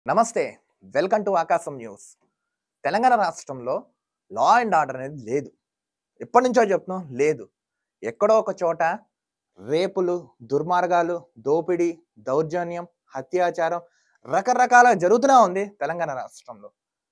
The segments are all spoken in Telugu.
నమస్తే. Welcome to Aakasam news. Telangana రాష్ట్రంలో లా అండ్ ఆర్డర్ అనేది లేదు. ఎప్పటినుంచో చెప్తున్నాం లేదు. ఎక్కడో ఒక చోట రేపులు, దుర్మార్గాలు, దోపిడీ, దౌర్జన్యం, హత్యాచారం రకరకాల జరుగుతూనే ఉంది తెలంగాణ రాష్ట్రంలో.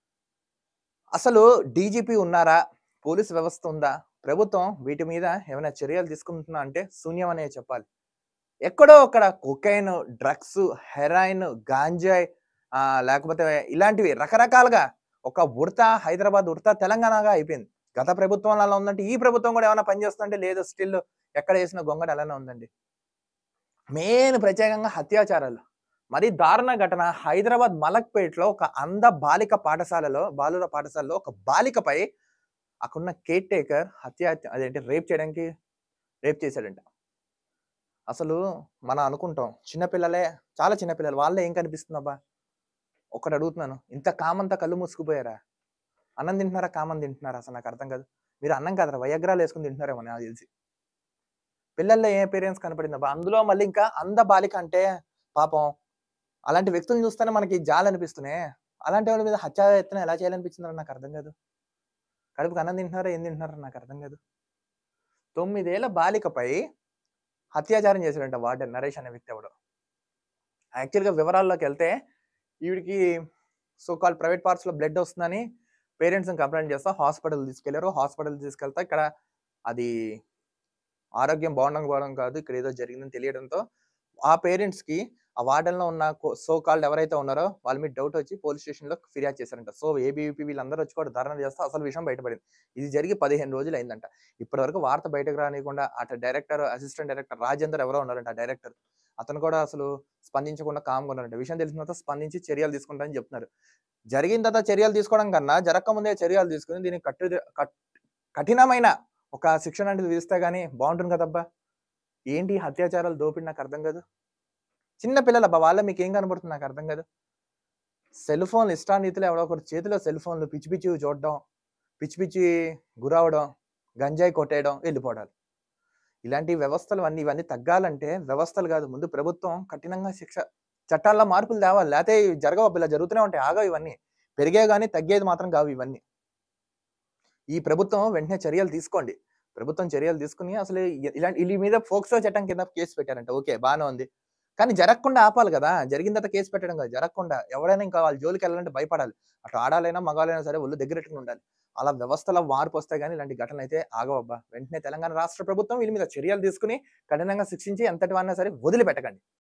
అసలు డీజీపీ ఉన్నారా? పోలీస్ వ్యవస్థ ఉందా? ప్రభుత్వం వీటి మీద ఏమైనా చర్యలు తీసుకుంటుందా అంటే శూన్యం అనే చెప్పాలి. ఎక్కడో అక్కడ కొకైన్, డ్రగ్స్, హెరాయిన్, గాంజాయి లేకపోతే ఇలాంటివి రకరకాలుగా ఒక ఉడత హైదరాబాద్ ఉడత తెలంగాణగా అయిపోయింది. గత ప్రభుత్వంలో అలా ఉందంటే ఈ ప్రభుత్వం కూడా ఏమైనా పనిచేస్తుందంటే లేదు స్టిల్ ఎక్కడ వేసిన గొంగడి అలానే ఉందండి. మెయిన్ ప్రత్యేకంగా హత్యాచారాలు. మరి దారుణ ఘటన హైదరాబాద్ మలక్పేట్‌లో ఒక అంధ బాలిక పాఠశాలలో బాలుర పాఠశాలలో ఒక బాలికపై అక్కడున్న కేర్ టేకర్ అదేంటి రేప్ చేసాడంట. అసలు మనం అనుకుంటాం చిన్న పిల్లలే చాలా చిన్న పిల్లలు వాళ్ళే ఏం కనిపిస్తుందబ్బా? ఒక్కటి అడుగుతున్నాను. ఇంత కామంతా కళ్ళు మూసుకుపోయారా? అన్నం తింటున్నారా? కామం తింటున్నారా? అసలు నాకు అర్థం కాదు. మీరు అన్నం కాదురా వయాగ్రాలు యేసుకొని తింటున్నారేమో నాకు తెలిసి. పిల్లల్లో ఏ అపియరెన్స్ కనపడిందబ్బా? అందులో మళ్ళీ ఇంకా అంధ బాలిక అంటే పాపం అలాంటి వ్యక్తులను చూస్తేనే మనకి జాలనిపిస్తున్నాయి. అలాంటి వాళ్ళ మీద హత్యాయత్నం ఎలా చేయాలనిపించిందో నాకు అర్థం కాదు. కడుపుకి అన్నం తింటున్నారా? ఏం తింటున్నారో నాకు అర్థం కాదు. 9 ఏళ్ల బాలికపై అత్యాచారం చేశాడంట వార్డెన్ నరేష్ అనే వ్యక్తి ఎవడో. యాక్చువల్‌గా వివరాల్లోకెళ్తే ఈవిడికి సో కాల్డ్ ప్రైవేట్ పార్ట్స్‌లో బ్లడ్ వస్తుందని పేరెంట్స్‌ని కంప్లెయింట్ చేస్తా హాస్పిటల్ తీసుకెళ్లారు. హాస్పిటల్ తీసుకెళ్తే ఇక్కడ అది ఆరోగ్యం బాగుండకపోవడం కాదు. ఇక్కడ ఏదో జరిగిందని తెలియడంతో ఆ పేరెంట్స్‌కి ఆ వార్డెన్‌లో ఉన్న సో కాల్డ్ ఎవరైతే ఉన్నారో వాళ్ళ మీద డౌట్ వచ్చి పోలీస్ స్టేషన్‌లో ఫిర్యాదు చేశారంట. సో ఏబీవీపీ వీళ్ళందరూ వచ్చి కూడా ధర్నా చేస్తే అసలు విషయం బయటపడింది. ఇది జరిగి 15 రోజులు అయిందంట. ఇప్పటివరకు వార్త బయటకు రానియకుండా అటు డైరెక్టర్, అసిస్టెంట్ డైరెక్టర్ రాజేందర్ ఎవరో ఉన్నారంట ఆ డైరెక్టర్. అతను కూడా అసలు స్పందించకుండా కామ్‌గా ఉన్నారంట. విషయం తెలిసిన తర్వాత స్పందించి చర్యలు తీసుకుంటారని చెప్తున్నారు. జరిగిన తర్వాత చర్యలు తీసుకోవడం కన్నా జరగకముందే చర్యలు తీసుకొని దీనికి కఠినమైన ఒక శిక్ష లాంటిది విధిస్తే గాని బాగుంటుంది కదబ్బా! ఏంటి ఈ అత్యాచారాలు, దోపిడీ నాకు అర్థం కాదు. చిన్న పిల్లలబ్బా! వాళ్ళలో మీకేం కనబడుతుంది నాకు అర్థం కాదు. సెల్ ఫోన్‌లు ఇష్టారీతిలో ఎవడో ఒకరి చేతిలో సెల్ ఫోన్‌లు పిచ్చి పిచ్చివి చూడడం, పిచ్చి పిచ్చి గురవ్వడం, గంజాయి కొట్టేయడం, ఎళ్ళిపోవడాలు. ఇలాంటి వ్యవస్థలు ఇవన్నీ తగ్గాలంటే వ్యవస్థలు కాదు ముందు ప్రభుత్వం కఠినంగా చట్టాల్లో మార్పులు తేవాలి. లేతే ఇవి జరగవు ఇలా జరుగుతూనే ఉంటాయి. ఆగవు ఇవన్నీ. పెరిగేవి గాని తగ్గేది మాత్రం కావు ఇవన్నీ. ఈ ప్రభుత్వం వెంటనే చర్యలు తీసుకోండి. ప్రభుత్వం చర్యలు తీసుకొని అసలు ఇలాంటి ఈళ్ళ మీద పోక్సో చట్టం కింద కేస్ పెట్టారంట. ఓకే. బానే ఉంది. కానీ జరగకుండా ఆపాలి గదా! జరిగిన తర్వాత కేస్ పెట్టడం కాదు. జరగకుండా ఎవరైనా ఇంకా వాళ్ళ జోలికెళ్ళాలంటే భయపడాలి. అటు ఆడాలైనా, మగాళ్ళైనా సరే ఒళ్ళు దగ్గరెట్టుకొని ఉండాలి. అలా వ్యవస్థలో మార్పొస్తే గాని ఇలాంటి ఘటనలైతే ఆగవబ్బా! వెంటనే తెలంగాణ రాష్ట్ర ప్రభుత్వం వీళ్ళ మీద చర్యలు తీసుకొని కఠినంగా శిక్షించి ఎంతటి వాడినా సరే వదిలిపెట్టకండి.